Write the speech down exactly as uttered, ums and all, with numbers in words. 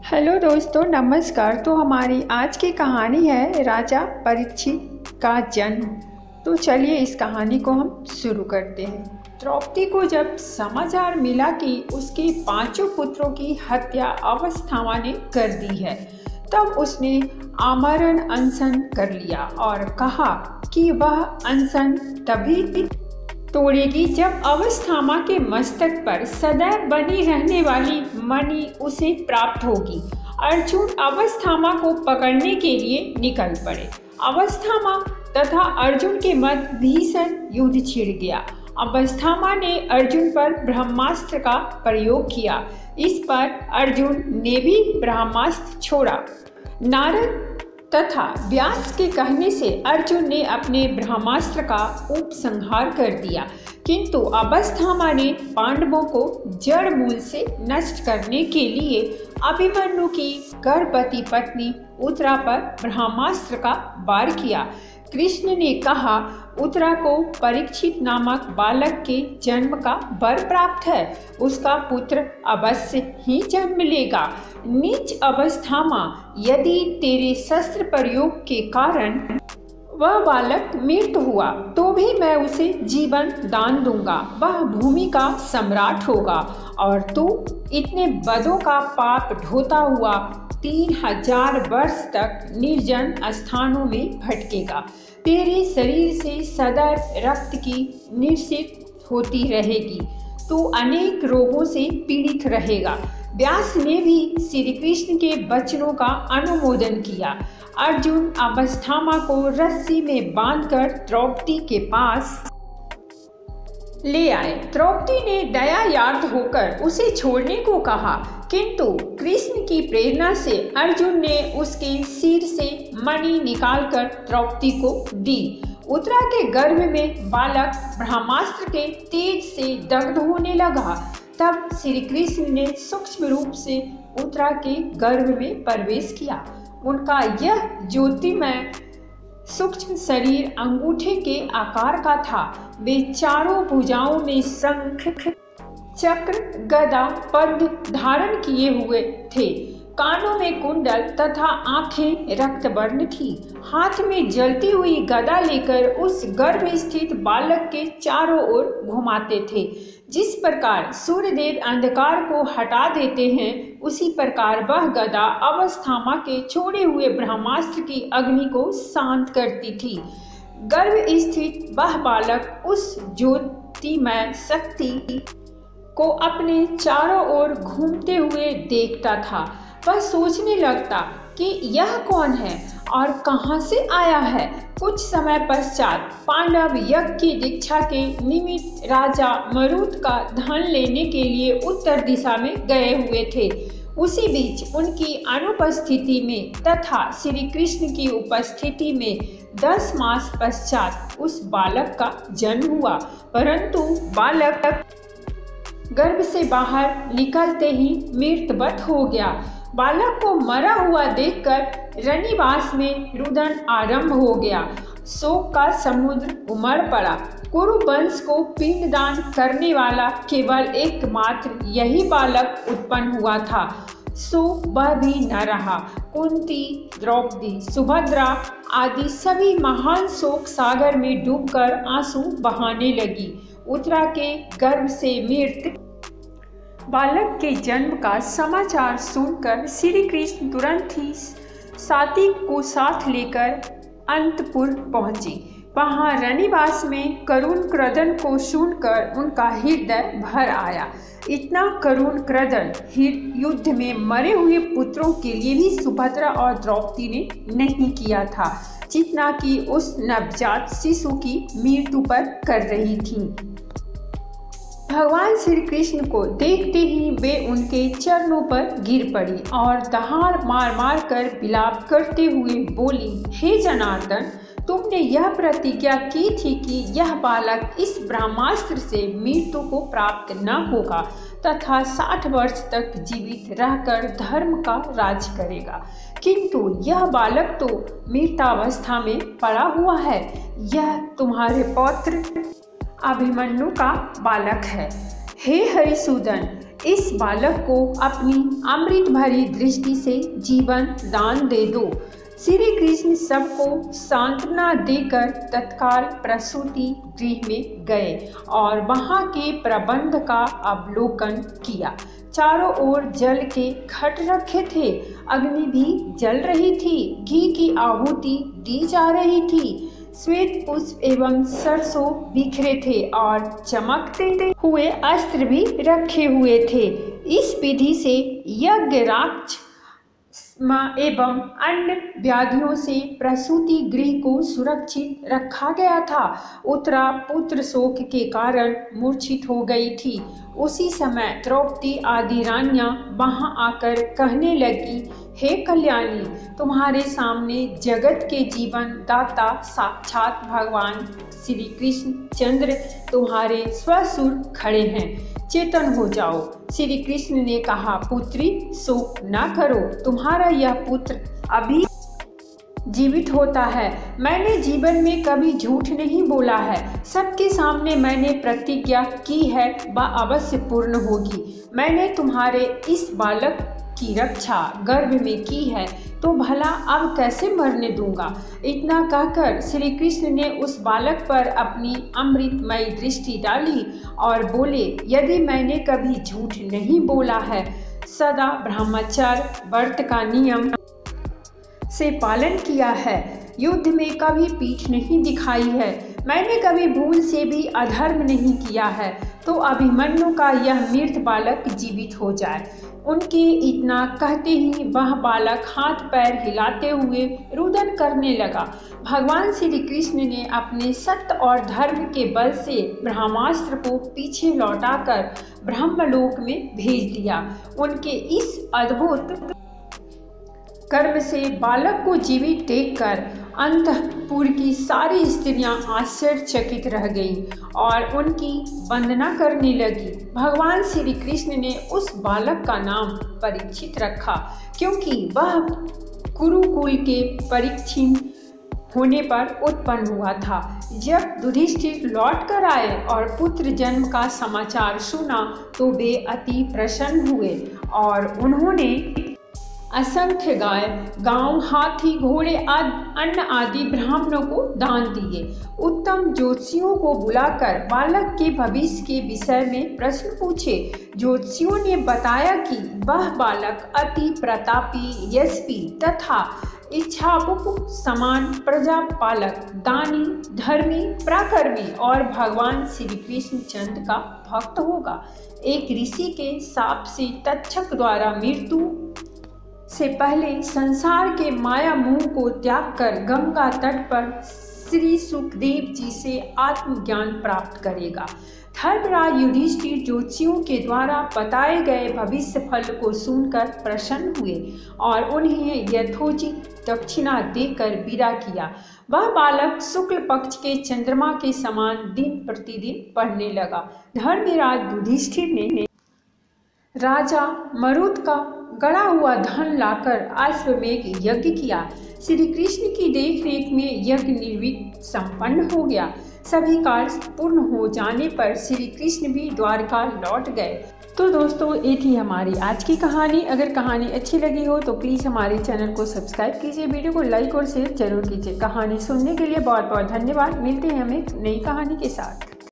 Hello दोस्तों, नमस्कार। तो हमारी आज की कहानी है राजा परीक्षित का जन्म। तो चलिए इस कहानी को हम शुरू करते हैं। द्रौपदी को जब समाचार मिला कि उसके पांचों पुत्रों की हत्या अवस्थामा ने कर दी है, तब उसने आमरण अनशन कर लिया और कहा कि वह अनशन तभी तोड़ेगी जब अवस्थामा के मस्तक पर सदैव बनी रहने वाली मणि उसे प्राप्त होगी। अर्जुन अवस्थामा को पकड़ने के लिए निकल पड़े। अवस्थामा तथा अर्जुन के मध्य भीषण युद्ध छिड़ गया। अवस्थामा ने अर्जुन पर ब्रह्मास्त्र का प्रयोग किया। इस पर अर्जुन ने भी ब्रह्मास्त्र छोड़ा। नारद तथा व्यास के कहने से अर्जुन ने अपने ब्रह्मास्त्र का उपसंहार कर दिया, किंतु अवस्थामा ने पांडवों को जड़ मूल से नष्ट करने के लिए अभिमन्यु की गर्भवती पत्नी उत्तरा पर ब्रह्मास्त्र का वार किया। कृष्ण ने कहा, उत्तरा को परीक्षित नामक बालक के जन्म का वर प्राप्त है, उसका पुत्र अवश्य ही जन्म लेगा। नीच अवस्थामा, यदि तेरे शस्त्र प्रयोग के कारण वह बालक मृत हुआ तो भी मैं उसे जीवन दान दूंगा। वह भूमि का सम्राट होगा और तू इतने बदों का पाप ढोता हुआ तीन हजार वर्ष तक निर्जन स्थानों में भटकेगा। तेरे शरीर से सदैव रक्त की निश्चित होती रहेगी। तू अनेक रोगों से पीड़ित रहेगा। व्यास ने भी श्री कृष्ण के वचनों का अनुमोदन किया। अर्जुन अवस्थामा को रस्सी में बांधकर द्रौपदी के पास ले आए। द्रौपदी ने दया यार्द होकर उसे छोड़ने को कहा, किंतु कृष्ण की प्रेरणा से अर्जुन ने उसके सिर से मणि निकालकर द्रौपदी को दी। उत्तरा के गर्भ में बालक ब्रह्मास्त्र के तेज से दग्ध होने लगा। तब श्री कृष्ण ने सूक्ष्म रूप से उत्तरा के गर्भ में प्रवेश किया। उनका यह ज्योतिमय सूक्ष्म शरीर अंगूठे के आकार का था। वे चारों भुजाओं में शंख, चक्र, गदा, पद्म धारण किए हुए थे। कानों में कुंडल तथा आंखें रक्त वर्ण थी। हाथ में जलती हुई गदा लेकर उस गर्भ स्थित बालक के चारों ओर घुमाते थे। जिस प्रकार सूर्यदेव अंधकार को हटा देते हैं, उसी प्रकार वह गदा अवस्थामा के छोड़े हुए ब्रह्मास्त्र की अग्नि को शांत करती थी। गर्भ स्थित वह बालक उस ज्योतिमय शक्ति को अपने चारों ओर घूमते हुए देखता था। वह सोचने लगता कि यह कौन है और कहां से आया है। कुछ समय पश्चात पांडव यज्ञ की दीक्षा के निमित्त राजा मरुत का धन लेने के लिए उत्तर दिशा में गए हुए थे। उसी बीच उनकी अनुपस्थिति में तथा श्री कृष्ण की उपस्थिति में दस मास पश्चात उस बालक का जन्म हुआ, परंतु बालक गर्भ से बाहर निकलते ही मृतवत हो गया। बालक को मरा हुआ देखकर रनिवास में रुदन आरंभ हो गया। शोक का समुद्र उमड़ पड़ा। कुरु वंश को पिंडदान करने वाला केवल एकमात्र यही बालक उत्पन्न हुआ था। सो वह भी न रहा। कुंती, द्रौपदी, सुभद्रा आदि सभी महान शोक सागर में डूबकर आंसू बहाने लगी। उत्तरा के गर्भ से मृत बालक के जन्म का समाचार सुनकर श्री कृष्ण तुरंत ही सात्विक को साथ लेकर अंतपुर पहुँचे। वहाँ रनिवास में करुण क्रदन को सुनकर उनका हृदय भर आया। इतना करुण क्रदन युद्ध में मरे हुए पुत्रों के लिए भी सुभद्रा और द्रौपदी ने नहीं किया था, जितना कि उस नवजात शिशु की मृत्यु पर कर रही थी। भगवान श्री कृष्ण को देखते ही वे उनके चरणों पर गिर पड़ी और दहाड़ मार मार कर विलाप करते हुए बोली, हे जनार्दन, तुमने यह प्रतिज्ञा की थी कि यह बालक इस ब्रह्मास्त्र से मृत्यु को प्राप्त न होगा तथा साठ वर्ष तक जीवित रहकर धर्म का राज करेगा, किंतु यह बालक तो मृतावस्था में पड़ा हुआ है। यह तुम्हारे पौत्र अभिमन्यु का बालक है। हे हरिसूदन, इस बालक को अपनी अमृत भरी दृष्टि से जीवन दान दे दो। श्री कृष्ण सबको सांत्वना देकर तत्काल प्रसूति गृह में गए और वहां के प्रबंध का अवलोकन किया। चारों ओर जल के घट रखे थे, अग्नि भी जल रही थी, घी की आहुति दी जा रही थी, श्वेत पुष्प एवं सरसों बिखरे थे और चमकते हुए अस्त्र भी रखे हुए थे। इस विधि से यज्ञ राक्ष एवं अन्य व्याधियों से प्रसूति गृह को सुरक्षित रखा गया था। उत्तरा पुत्र शोक के कारण मूर्छित हो गई थी। उसी समय द्रौपदी आदि रानियां वहां आकर कहने लगी, हे कल्याणी, तुम्हारे सामने जगत के जीवन दाता साक्षात भगवान श्री कृष्ण चंद्र तुम्हारे स्वसुर खड़े हैं, चेतन हो जाओ। श्री कृष्ण ने कहा, पुत्री शोक न करो, तुम्हारा यह पुत्र अभी जीवित होता है। मैंने जीवन में कभी झूठ नहीं बोला है। सबके सामने मैंने प्रतिज्ञा की है, वह अवश्य पूर्ण होगी। मैंने तुम्हारे इस बालक की रक्षा गर्भ में की है, तो भला अब कैसे मरने दूंगा। इतना कहकर श्री कृष्ण ने उस बालक पर अपनी अमृतमयी दृष्टि डाली और बोले, यदि मैंने कभी झूठ नहीं बोला है, सदा ब्रह्मचर्य व्रत का नियम से पालन किया है, युद्ध में कभी पीठ नहीं दिखाई है, मैंने कभी भूल से भी अधर्म नहीं किया है, तो अभिमन्यु का यह मृत बालक जीवित हो जाए। उनके इतना कहते ही वह बालक हाथ पैर हिलाते हुए रुदन करने लगा। भगवान श्री कृष्ण ने अपने सत्य और धर्म के बल से ब्रह्मास्त्र को पीछे लौटाकर ब्रह्मलोक में भेज दिया। उनके इस अद्भुत कर्म से बालक को जीवित देखकर अंतःपुर की सारी स्त्रियां आश्चर्यचकित रह गईं और उनकी वंदना करने लगी। भगवान श्री कृष्ण ने उस बालक का नाम परीक्षित रखा, क्योंकि वह कुरुकुल के परीक्षित होने पर उत्पन्न हुआ था। जब युधिष्ठिर लौट कर आए और पुत्र जन्म का समाचार सुना तो वे अति प्रसन्न हुए और उन्होंने असंख्य गाय, गांव, हाथी, घोड़े आदि अन्न आदि ब्राह्मणों को दान दिए। उत्तम ज्योतिषियों को बुलाकर बालक के भविष्य के विषय में प्रश्न पूछे। ज्योतिषियों ने बताया कि वह बालक अति प्रतापी, यशस्वी तथा इच्छापुक समान प्रजापालक, दानी, धर्मी, पराक्रमी और भगवान श्री कृष्ण चंद्र का भक्त होगा। एक ऋषि के शाप से तक्षक द्वारा मृत्यु से पहले संसार के माया मोह को त्याग कर गंगा तट पर श्री सुखदेव जी से आत्मज्ञान प्राप्त करेगा। धर्मराज युधिष्ठिर ज्योतिषियों के द्वारा बताए गए भविष्य फल को सुनकर प्रसन्न हुए और उन्हें यथोचित दक्षिणा देकर विदा किया। वह बालक शुक्ल पक्ष के चंद्रमा के समान दिन प्रतिदिन बढ़ने लगा। धर्मराज युधिष्ठिर ने राजा मरुत का गड़ा हुआ धन लाकर अश्वमेध यज्ञ किया। श्री कृष्ण की देखरेख में यज्ञ निर्विघ्न संपन्न हो गया। सभी कार्य पूर्ण हो जाने पर श्री कृष्ण भी द्वारका लौट गए। तो दोस्तों, ये थी हमारी आज की कहानी। अगर कहानी अच्छी लगी हो तो प्लीज़ हमारे चैनल को सब्सक्राइब कीजिए, वीडियो को लाइक और शेयर जरूर कीजिए। कहानी सुनने के लिए बहुत बहुत धन्यवाद। मिलते हैं हम एक नई कहानी के साथ।